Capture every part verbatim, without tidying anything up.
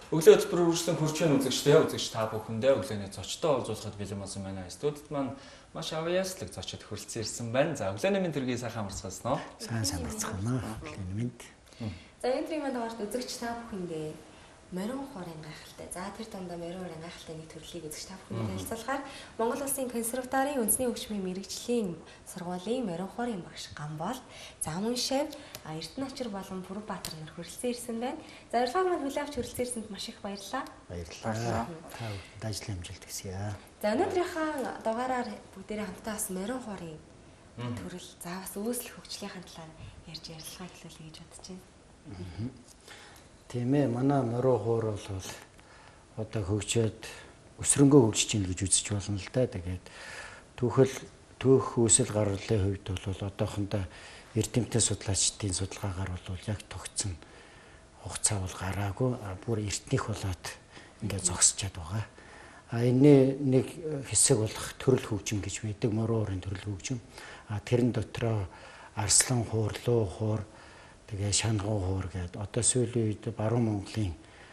Өглөө хөтөлбөр үргэлжлэн хурц чойн үзэгчтэй үзэгч та бүхэндээ өглөөний зочдоо уулзахад бэлэн болсон манай студид маань маш авьяаслаг зочид хүрэлцэн ирсэн байна. За өглөөний минь төргийн сайхан амарцгаасан уу? Сайн сайн амарцгаана. Өглөөний минь. За энэ төрлийн маань гоош үзэгч та бүхэндээ морин хуурын гайхалтай. За тэр дундаа морин хуурын гайхалтай нэг төрлийг үзэж та бүхэнд танилцуулахаар Монгол Улсын консерваторийн үндэсний хөгжмийн мэрэгжлийн сургуулийн морин хуурын багш Гамбол, Замун шав, Эрдэнэ очир болон Бүрбаатар нар хүрэлцэн ирсэн байна. За урилгыг маань хүлээвч хүрэлцэн ирсэнд маш их баярлалаа. Баярлалаа. Та бүхэнд ажил амжилт хүсье. За өнөөдрийнхээ дугаараар бүгдээрээ хамтдаа бас морин хуурын төрөл, за бас үүсэл хөгжлийнхаа талаар ярьж ярилцлага эхлүүлье гэж бодож байна. Тийм ээ, манай морин хуур бол одоо хөгжөөд өсрөнгөө хөгжиж ийн гэж үзэж болно л да. Тэгээд түүхэл түүх үүсэл гарлын хувьд бол одоохондоо эрдэмтэн судлаачдын судалгаагаар бол яг тогтсон хугацаа бол гараагүй, бүр эртнийх болоод ингээд зогсчод байгаа. А энэ нэг хэсэг болох төрөл хөгжим гэж байдаг, морин хуурын төрөл хөгжим. А тэрэн дотроо арслан хуур, луу хуур, тэгээ шанган хуур гэдэг одоо сүүлийн үед баруун Монголын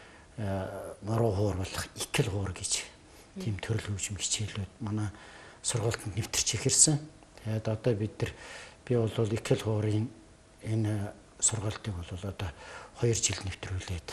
морин хуур болох икэл хуур гэж тийм төрөл хөгжим хичээлүүд манай сургуульд нэвтэрч ихэрсэн. Тэгээд одоо бид нар би бол икэл хуурын энэ сургалтыг бол одоо хоёр жил нэвтрүүлээд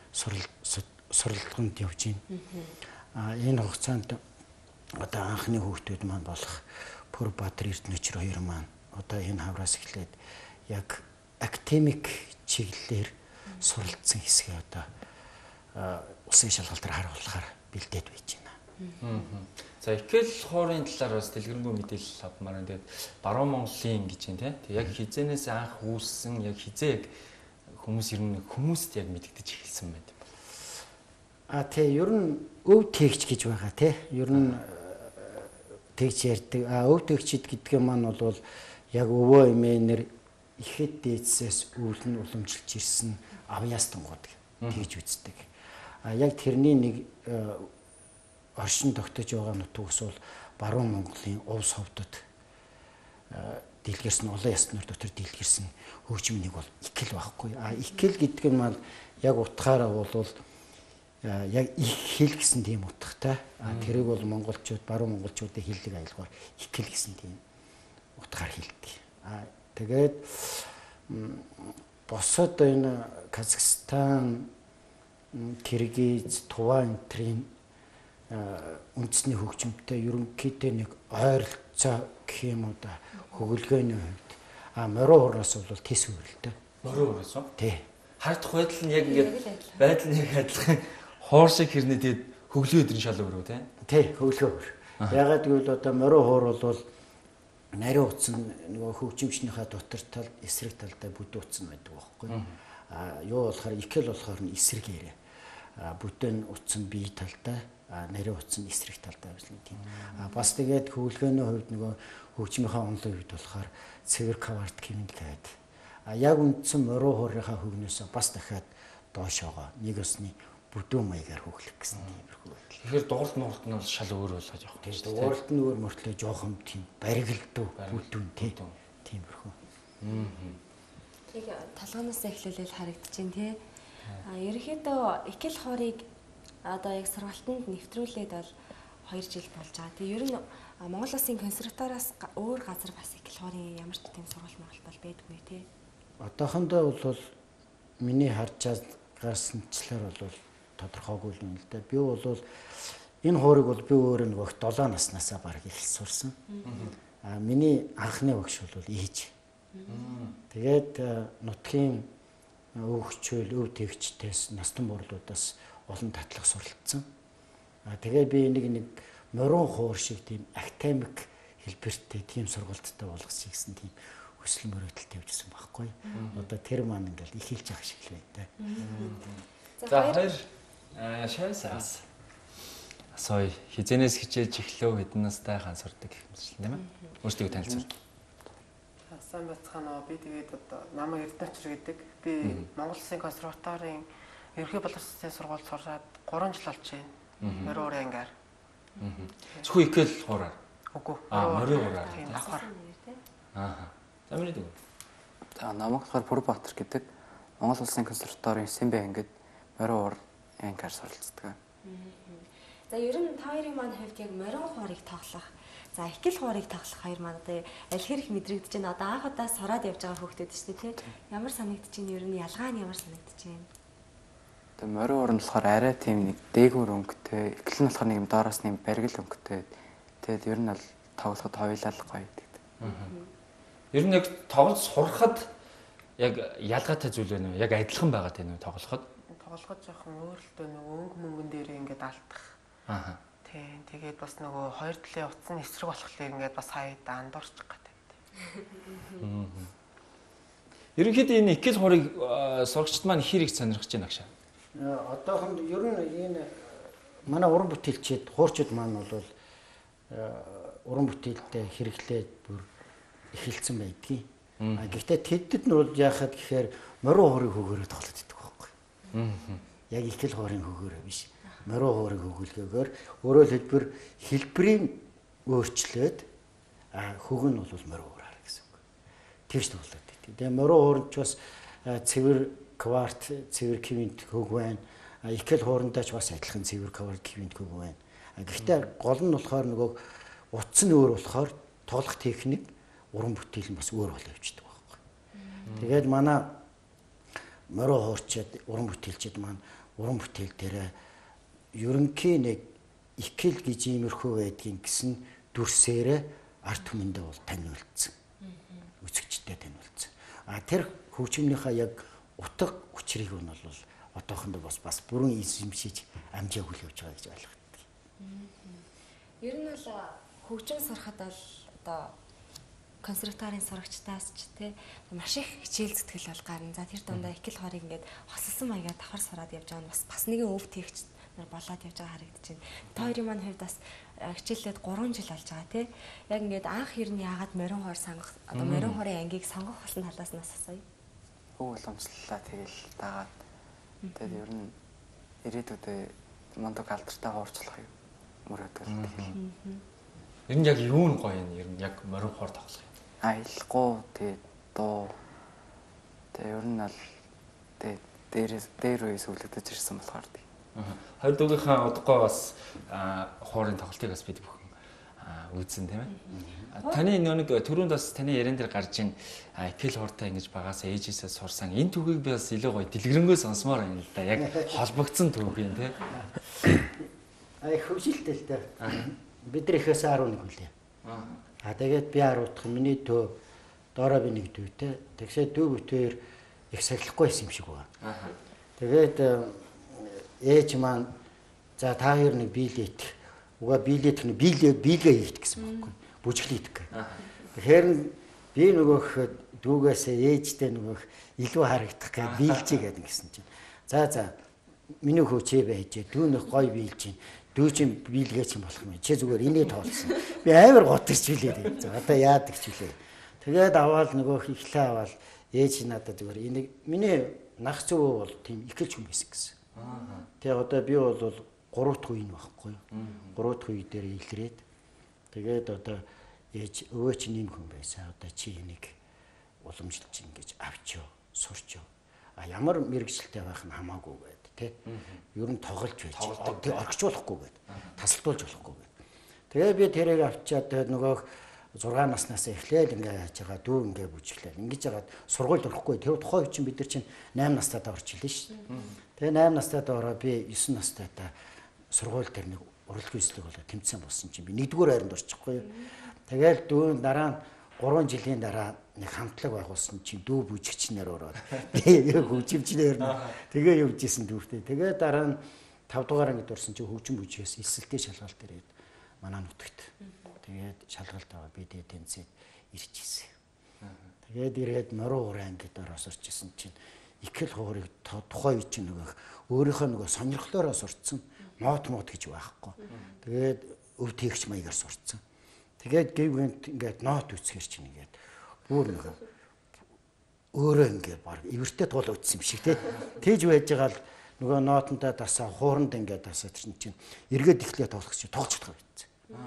суралцганд явж байна. А энэ хугацаанд одоо анхны хүүхдүүд маань болох Бүрбаатар, Эрдэнэ очир хоёр маань одоо энэ хавраас эхлээд яг академик чиглэлээр суралцсан хэсгээ одоо улсын шалгалтаар харуулахаар бэлдээд байж байна. За икэл хуурын талаар бас дэлгэрэнгүй мэдээлэл авмаар. Тэгээд баруун Монголын гэж юм тий. Яг хизээнээс анх үүссэн, яг хизээг хүмүүс ер нь хүмүүст яг мэддэж эхэлсэн байт. А тий ер нь өв тэгч гэж байгаа тий. Ер нь тэгч ярьдаг. А өв тэгчид гэдэг маань бол яг өвөө эмээнэр ихэд дээдсээс үүлэн уламжилж ирсэн авьяастангууд тэгж үздэг. А яг тэрний нэг оршин тогтож байгаа нутгаас бол баруун Монголын Увс ховдод дэлгэрсэн олон яснаар дотор дэлгэрсэн хөгжим нэг бол икэл байхгүй. А икэл гэдэг нь маань яг утгаараа бол яг их хэл гэсэн тийм утгатай. А тэрийг бол монголчууд, баруун монголчуудын хэллэг аялгаар икэл гэсэн тийм утгаар хэлдэг. А тэгээд босод энэ Казахстан, Киргиз, Тува энтрийн үндэсний хөгжимтэй ерөнхийдөө нэг ойролцоо гэх юм уу да хөгөлгөөний хувьд а морин хуураас бол тис үрэлтэй. Морин хуураас уу? Тий. Хардах байдал нь яг ингээд байдал нь яг адилхан хуур шиг хэрнээ тэгээд хөглөө өдрийн шал өрөө тий. Тий, хөглөө өр. Ягаад гэвэл одоо морин хуур бол нарийн утас нөгөө хөгжимчнийхээ дотор тал эсрэг талдаа бүдүүн утас байдаг байхгүй. А юу болохоор икэл болохоор нь эсрэгээрээ. А бүдүүн утас нь бие талдаа, нарийн утас нь эсрэг талдаа байсан тийм. А бас тэгээд хөвлгөөний хувьд нөгөө хөгжмийнхаа онлын хувьд болохоор цэвэр каварт хэмнэл гэдэг. А яг үндсэн морин хуурынхаа хөгнөөсөө бас дахиад доошоогоо нэг усны бүдүүн маягаар хөглөх гэсэн тиймэрхүү. Тэгэхээр дууралт нуурт нь шал өөр болгож явах тийм. Дууралт нь өөр мөртлөө жоохон тийм баригдуу бүдүүн тиймэрхүү. Тэг талгаанаас эхлүүлэл харагдаж байна тий. А ерөнхийдөө икэл хуурыг одоо яг сургалтанд нэвтрүүлээд бол хоёр жил болж байгаа. Тэг ер нь Монгол Улсын консерваториас өөр газар бас икэл хуурын ямар ч тийм сургалт мөрөлт бол байдгүй тий. Одоохондоо бол миний харж байгааснчлаар бол тодорхойгүй юм л да. Би бол энэ хуурыг бол би өөрөө нэг долоо наснаасаа баг их сурсан. А миний анхны багш бол ээж. Тэгээд нутгийн өвгчөл, өв тэгчтээс настан борлуудаас олон татлах суралцсан. А тэгээд би нэг нэг морин хуур шиг тийм академик хэлбэртэй тийм сургалттай болгосыг гэсэн тийм хүсэл мөрөөдөл тавьжсэн байхгүй. Одоо тэр маань ингээл их хэлж явах шиг л байна. За хоёр шавсаас асууя. Хизэнээс хичээж эхлэв хэдэн настай хаан сурдаг гэх мэт тийм ээ. Өөрсдөө танилцуул. Сайн бацгаана. Би тэгээд одоо намайг Эрдэнэ очир гэдэг. Би Монгол Улсын консерваторийн ерөнхий боловсролын сургуульд сураад гурван жил болж байна. Морин хуурын ангаар. Зөвхөн икэл хуураар. Үгүй. Аа, морин хуураар. Тийм давхар. Аа. За миний дүү. За намайг болохоор Бүрбаатар гэдэг. Монгол Улсын консерваторийн Сэмбэ ангид морин хуур ангиар суралцдаг. За ер нь та хоёрын маань хувьд яг морин хуурыг тоглох, за ихгэл хуурыг тоглох хоёр маань одоо аль хэрэг мэдрэгдэж байна. Одоо анх удаа сураад явж байгаа хүүхдүүд шүү дээ, тий. Ямар санагдаж байна? Ер нь ялгаа нь ямар санагдаж байна? Тэгээ морин хуур нь болохоор арай тийм нэг дээгүүр өнгөтэй, ихгэл нь болохоор нэг юм доороос нэг баргил өнгөтэй. Тэгээд ер нь бол тоглоход хоёулаа л гоё гэдэг. Ер нь яг тоглож сурахад яг ялгаатай зүйл байна уу? Яг адилхан байгаа тийм үү тоглоход? Тоглоход жоохон өөрлөлтөө нөгөө өнгө мөнгөн дээр ингээд алдах. Аа. Тийм. Тэгээд бас нөгөө хоёр талын утасны эсрэг болохлээр ингээд бас хаяад андуурчих гэдэг. Ерөнхийдөө энэ ихгэл хуурыг сурагчд маань хэрэг сонирхож байна агшаа. Одоохон ер нь энэ манай уран бүтээлчид, хуурчид маань бол уран бүтээлтэй хэрэглээд бүр эхэлсэн байдгийг. А гэхдээ тэдэд нь бол яахад гэхээр морин хуурыг хөгөөрөө тоглоод идэх байхгүй. Яг ихгэл хуурын хөгөөрөө биш. Морин хуурыг хөгөлгөөгөр өөрөөр хэлбэл хэлбэрийн өөрчлөөд а хөг нь бол морин хуураар гэсэн үг. Тэгж тоглоод идэх. Тэгээ морин хуурч бас цэвэр кварт, цэвэр квинт хөг байна. Ихгэл хуурандаа ч бас адилхан цэвэр кварт, квинт хөг байна. Гэхдээ гол нь болохоор нөгөө утас нь өөр болохоор тоглох техник, уран бүтээл нь бас өөр болоо явчихдаг байхгүй. Тэгээд манай морин хуурчид, уран бүтээлчид маань уран бүтээл дээр ерөнхий нэг ихгэл гэж иймэрхүү байдгийн гэсэн дүрсээрээ арт түмэндээ бол таниулсан. Үзэгчдэд таниулсан. А тэр хөгжмийнхаа яг утга учрыг нь бол одоохондоо бас бас бүрэн эзэмшиж амжаагүй л явж байгаа гэж ойлгодог. Ер нь бол хөгжим сурахад бол одоо консерваторийн сурагчдаас ч тий маш их хичээл зүтгэл бол гарна. За тэр дундаа ихгэл хуурыг ингээд хосолсон маягаар давхар сураад явж байгаа нь бас бас нэгэн өв тэгч нар болоод явж байгаа харагдаж байна. Та хоёрын маань хувьд бас хичээлээд гурван жил болж байгаа тий. Яг ингээд анх ер нь яагаад морин хуур сонгох одоо морин хуурын ангийг сонгох болсон талаас нь асууя. Өв уламжлалаа тэгэл дагаад тэгээд ер нь ирээдүйдээ мундаг алдартай хуурчлах юм мөрөөдөл тэгэл. Ер нь яг юу нь гоё юм? Ер нь яг морин хуур тоглох юм. Аялахгүй тэгээд дуу тэгээд ер нь л тэгээд дээрээс дээр үе сүлэгдэж ирсэн болохоор тий. Хоёр дүүгийнхаа удахгүй бас хуурын тоглолтыг бас бид бүхэн үзсэн тийм ээ. Таны нэг түрүүнд бас таны ярен дээр гарч ийн ихгэл хууртай ингэж багаас ээжээсээ сурсан. Энэ түүхийг би бас илүү гоё дэлгэрэнгүй сонсомоор байна л да. Яг холбогдсон түүх юм тийм. Аа хөвжилтэй л дээ. Бид нар ихээс арван нэг хүлээ. Аа тэгээд би аруулах миний төө доороо би нэг дүүтэй. Тэгсээ дүү бүтээр их сахилахгүй байсан юм шиг байна. Тэгээд ээж маань за та хоёр нэг биелээд уга биелээд нэг биелээ биелгээ хийх гэсэн байхгүй. Бүжиглээд гэх. Тэгэхээр би нөгөөх дүүгээсээ ээжтэй нөгөөх илүү харагдах гэж биелжээ гэдэг гисэн чинь. За за миний хөөчөө байж дүү нэг гой биелж чинь дүү чинь биелгээ чинь болох юм. Чи зүгээр инээ тоолсон. Би амар готэрч билээ. За одоо яадаг ч билээ. Тэгээд аваад нөгөөх ихлээ аваад ээж надад зүгээр энийг миний нах зөв бол тийм ихэлж хүн байсан гэсэн. Аа. Тэгээ одоо би бол гурав дахь үе нь байхгүй юу? гурав дахь үе дээр илрээд тэгээд одоо ээж өвөө чи нэм хүн байсан. Одоо чи энийг уламжилж ингэж авчоо, сурчоо. А ямар мэрэгчлээ байх нь хамаагүй байд тий. Ер нь тоглож байж. Тэг орхичуулахгүй байд. Тасалдуулж болохгүй байд. Тэгээ би тэрийг авчаад тэгээд нөгөөх зургаан наснаас эхлээл ингээ яаж байгаа дүү ингээ бүжиглээ. Ингэж яагаад сургуульд орохгүй. Тэр тухайн үе чинь бид нар чинь найман настайдаа орж илээ шүү дээ. Тэгээ найман настайдаа ороо би есөн настайдаа сургууль дээр нэг урлагийн эслэг болоо тэмцээн болсон чинь би нэгдүгээр хайранд орчихгүй юу. Тэгээл дүү дараа нь гурван жилийн дараа нэг хамтлаг байгуулсан чинь дүү бүжигчнэр ороод би хөгжимчнэр тэгээ явжсэн дүүртэй. Тэгээ дараа нь тав дугаар ангид орсон чинь хөгжим бүжигээс эсэлтэй шалгалт ирээд манай нутагт. Тэгээд шалгалт аваа би дээд тэнцээд ирж ирсэн. Тэгээд ирээд морин хуурын ангид ороод сурчсан чинь ихгэл хуурыг тухайн үе чинь нөгөө өөрийнхөө нөгөө сонирхлоороо сурцсан. Мод мод гэж байхгүй. Тэгээд өв тэгч маягаар сурцсан. Тэгээд гэвгэнт ингээд ноот үсгэр чинь ингээд бүр нэг өөрөө ингээд баг эвэртэй туул утсан юм шиг тий. Тэгж байж байгаа л нөгөө ноотонтой дасаа хууранд ингээд дасаа чинь чинь эргээд ихлээ тоглох чинь тоглож чадах байсан.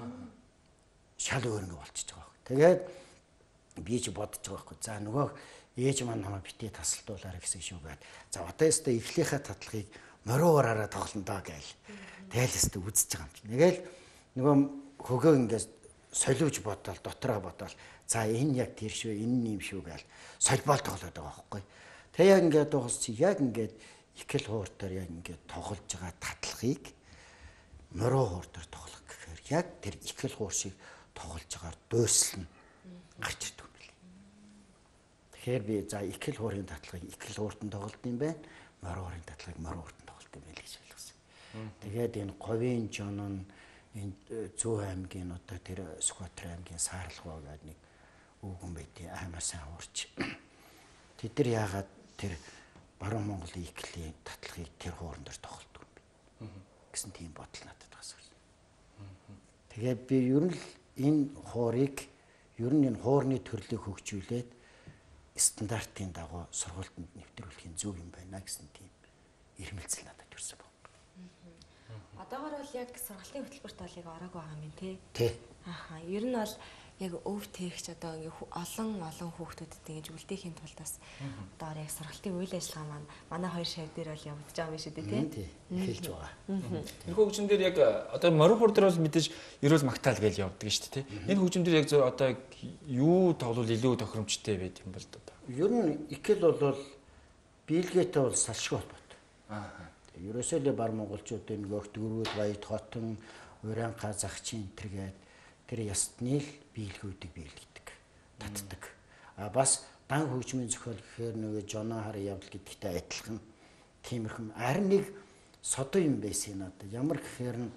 Шал өөр ингээд болчихж байгаа. Тэгээд би ч бодож байгаа байхгүй. За нөгөө ээж маань намайг битээ тасалдуулаарай гэсэн шүү байд. За одоо ястаа эхлийнхаа татлагыг мориугаараа тоглоно доо гээл. Тэгэл өстө үзэж байгаа юм чинь. Тэгэл нөгөө хөгөө ингээд солиуж бодоод дотроо бодоод за энэ яг тэр шүү энэ юм шүү гээл солбол тоглоод байгаа байхгүй. Тэг яг ингээд дуус чи яг ингээд икэл хуур дээр яг ингээд тоглож байгаа татлагыг мориу хуур дээр тоглох гэхээр яг тэр икэл хуур шиг тоглож байгаагаар дуйслна гарч ирдэг юм билээ. Тэгэхээр би за икэл хуурын татлагыг икэл хууртан тоглолт юм байна. Мориу хуурын татлагыг мориу хууртан тоглолт юм байл гэж ойлгосон. Тэгээд энэ говийн жонон энэ Зүү аймгийн одоо тэр Сүхбаатар аймгийн Саарлахуу гэдэг нэг өвгөн байдیں۔ Аймаа сайн уурч. Тэд нар яагаад тэр баруун Монголын иклийн татлагыг тэр хууран дээр тоглолдог юм бэ гэсэн тийм бодол надад бас ирсэн. Тэгээд би ер нь энэ хуурыг ер нь энэ хуурны төрлийг хөгжүүлээд стандартын дагуу сургуультанд нэвтрүүлэхийн зөв юм байна гэсэн тийм ирмэлцэл надад төрсөн байна. Одоогоор бол яг сургалтын хөтөлбөрт бол яг ороогүй байгаа юм тий. Тий. Ааха. Ер нь бол яг өв тээгч одоо ингээ олон олон хүүхдүүдэд ингэж үлдээхийн тулд бас одоо яг сургалтын үйл ажиллагаа маань манай хоёр шав дээр бол явагдаж байгаа юм шүү дээ тий. Эхэлж байгаа. Энэ хөгжим дээр яг одоо мориу хуур дээр бол мэдээж ерөөл магтаал гэж явдаг шүү дээ тий. Энэ хөгжим дээр яг одоо юу тоглол илүү тохиромжтой байд юм бол одоо. Ер нь икэл бол биелгээтэй бол салшгүй холбоотой. Аа. Ерөөсөө л бар монголчуудын нөгөөх дөрвөл баяд хотон уран казахчин тэргээд тэр ястны л биелгүүдийг биелгдэг, татдаг. А бас дан хөгжмийн зохиол гэхээр нөгөө Жоноо хар явдал гэдэгтэй адилхан тиймэрхэн харин нэг содон юм байсан надад. Ямар гэхээр нь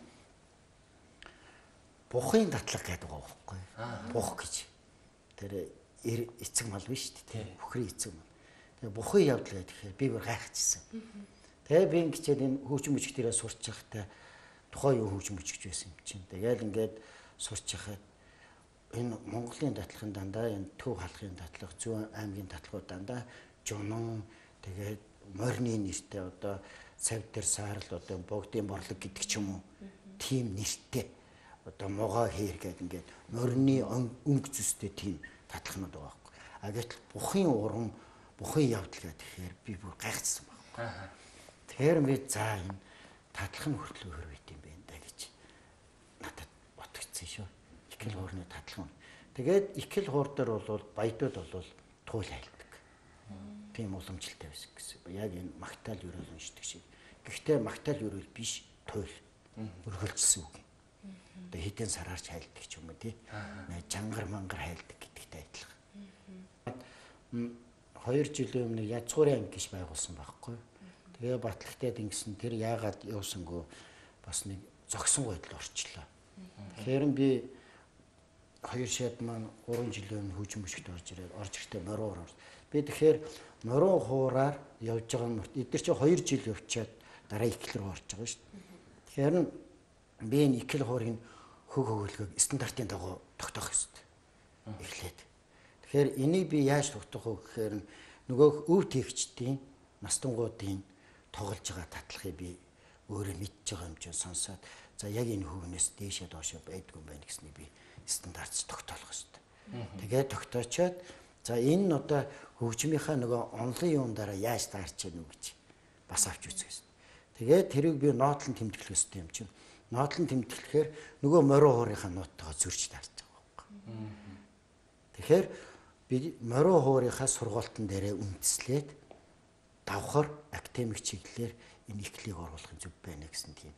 бухын татлаг гэдэг байгаа байхгүй. Бух гэж. Тэр эцэг мал биш тий. Бүхрийн эцэг мал. Тэгээ бухын явдал гэхээр би бүр гайхчихсан. Тэгээ би ингэчээд энэ хөгжим мөчг дээрээ сурч байхдаа тухайн юу хөгжим мөчгч байсан юм чинь. Тэгээл ингээд сурч байхад энэ Монголын татлахын дандаа энэ төв халахын татлах, Зүүн аймгийн татлагууд дандаа Жонон тэгээд морины нэртэй одоо цав дээр саарл одоо богдын борлог гэдэг ч юм уу. Тим нэртэй одоо могоо хээр гэдэг ингээд морины өнгө зүстэй тим татлахнууд байгаа байхгүй. А гэтэл бухын уран, бухын явдал гэхээр би бүр гайхчихсан байна. Тэгэхээр би за энэ татлах нь хүртэл өөр байт юм байна да гэж надад бодогдсон шүү. Икэл хуурны татлах нь. Тэгээд икэл хуур дээр бол баядууд бол туул хайлдаг. Тийм уламжлалтай байсан гэсэн. Яг энэ магтаал юрэл уншдаг шиг. Гэхдээ магтаал юрэл биш туул. Өргөлжсөн үг юм. Одоо хэдэн сараарч хайлдаг ч юм уу тий. Жангар мангар хайлдаг гэдэгтэй адилхан. Хоёр жилийн өмнө Язгуурын анги гэж байгуулсан байхгүй. Тэгээ батлагтай дингсэн тэр яагаад явсангүй бас нэг зогсон байдал орчлоо. Тэгэхээр би хоёр шат маань гурван жилийн өмнө хөгжим мөчгт орж ирээд орж иртээ мориу хуур. Би тэгэхээр мориу хуураар явж байгаа юм. Эдгээр чи хоёр жил явчаад дараа икэл рүү орж байгаа шүү дээ. Тэгэхээр би энэ икэл хуурын хөг хөгөлгөөг стандартын дагуу тогтоох ёстой. Эхлээд. Тэгэхээр энийг би яаж тогтоох вэ гэхээр нөгөө өв тэгчдийн настангуудын тоглож байгаа татлагыг би өөрөө мэдж байгаа юм чинь сонсоод за яг энэ хүүгнээс дээшээ доошоо байдгүй юм байна гэснийг би стандартч тогтоолох ёстой. Тэгээд тогтоочоод за энэ нь одоо хөгжмийнхаа нөгөө онлын юун дараа яаж таарч яах вэ гэж бас авч үзэх ёстой. Тэгээд тэрийг би нотлон тэмдэглэх ёстой юм чинь. Нотлон тэмдэглэхээр нөгөө мориу хуурынхаа нууттайгаа зөрж таарч байгаа байхгүй. Тэгэхээр би мориу хуурынхаа сургалтын дээрээ үндэслээд давхар академик чиглэлээр энэ иклийг оруулахын зөв байна гэсэн тийм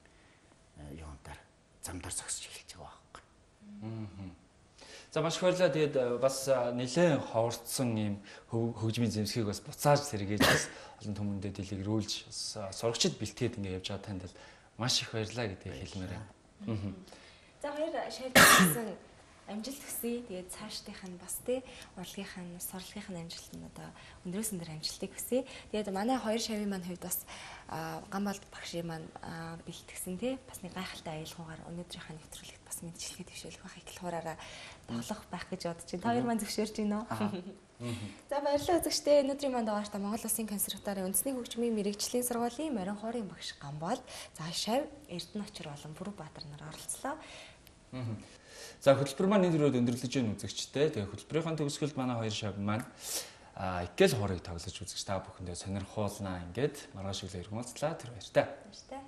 юундар замдар зогсож эхэлж байгаа байхгүй. За маш их баярлалаа. Тэгээд бас нэлээд ховорцсон ийм хөгжмийн зэмсгийг бас буцааж сэргээж бас олон хүмүүндэд дэлгэрүүлж сурагчид бэлтгээд ингэ явж байгаа танд маш их баярлалаа гэдгийг хэлмээр байна. За хоёр шавьдсан амжилт хүсье. Тэгээд цаашдынх нь бас тий урлагийнх нь сурлагийнх нь амжилт нь одоо өндөрөөс өндөр амжилтыг хүсье. Тэгээд манай хоёр шавийн маань хувьд бас Гамболд багшийн маань бэлтгэсэн тий бас нэг гайхалтай аялгаагаар өнөөдрийнхээ нэвтрүүлэгт бас мэдчилгээ твшээлэх байх икэл хуураараа тоглох байх гэж бодож байна. Та хоёр маань зөвшөөрч байна уу? За баярлалаа үзэгчдээ. Өнөөдрийн маань дугаартаа Монгол Улсын консерваторийн үндэсний хөгжмийн мэрэгжлийн сургуулийн морин хуурын багш Гамболд, за шав Эрдэнэ очир болон Бүрбаатар нар оролцлоо. За хөтөлбөр маань энэ төрөд өндөрлөж байгаа үзэгчтэй. Тэгээ хөтөлбөрийн төгсгөлд манай хоёр шав маань икгэл хуурыг тоглож үзэж та бүхэндээ сонирхуулнаа ингээд маргааш өглөө иргэн уулзлаа. Тэр баяртай. Баяртай.